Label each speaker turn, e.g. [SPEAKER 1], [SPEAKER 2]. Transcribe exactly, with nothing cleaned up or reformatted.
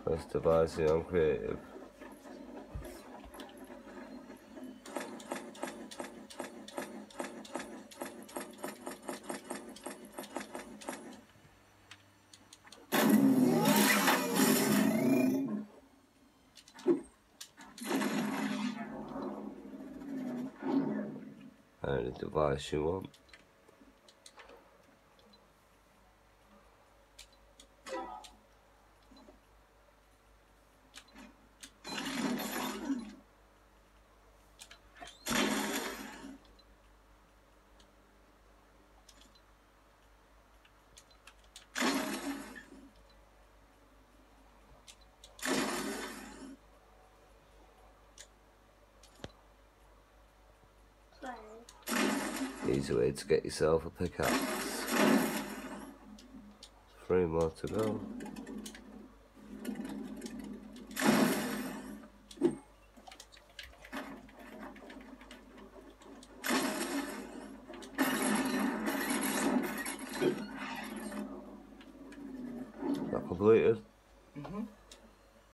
[SPEAKER 1] That's devising on creative. Any device you want. Easy way to get yourself a pickaxe. Three more to go. That completed.